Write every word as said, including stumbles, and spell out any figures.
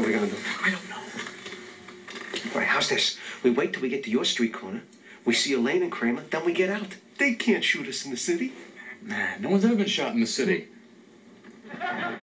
are we gonna do? I don't know. All right, how's this? We wait till we get to your street corner. We see Elaine and Kramer, then we get out. They can't shoot us in the city. Nah, no one's ever been shot in the city.